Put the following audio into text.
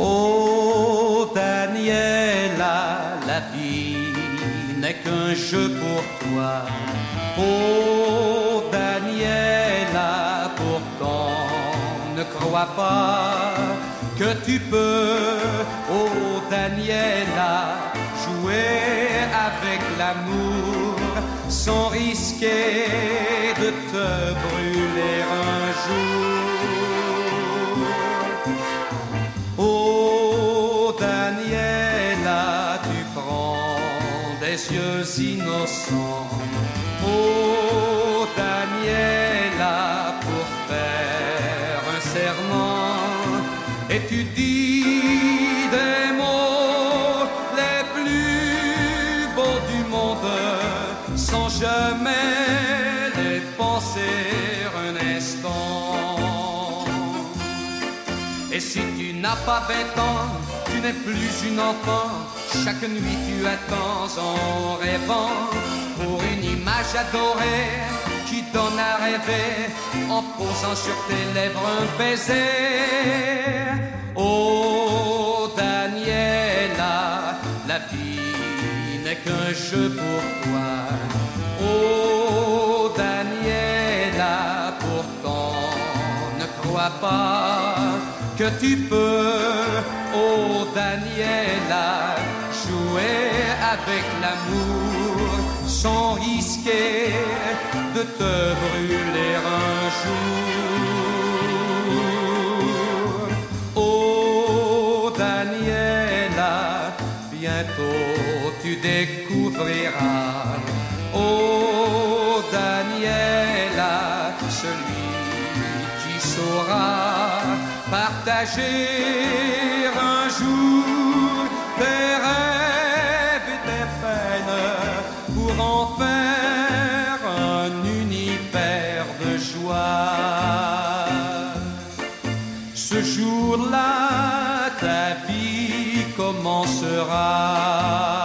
Oh Daniela, la vie n'est qu'un jeu pour toi. Oh Daniela, pourtant ne crois pas que tu peux, oh Daniela, jouer avec l'amour sans risquer de te brûler un jour. Oh Daniela, tu prends des yeux innocents. Oh Daniela, pour faire un serment, et tu dis des mots les plus beaux du monde sans jamais les penser un instant. Et si tu n'as pas 20 ans, tu n'es plus une enfant. Chaque nuit tu attends en rêvant pour une image adorée qui donne à rêver en posant sur tes lèvres un baiser. Oh Daniela, la vie n'est qu'un jeu pour toi. Oh Daniela, pourtant ne crois pas que tu peux, oh Daniela, jouer avec l'amour sans risquer de te brûler un jour. Oh Daniela, bientôt tu découvriras. Oh Daniela, celui qui saura partager un jour tes rêves et tes peines pour en faire un univers de joie. Ce jour-là, ta vie commencera.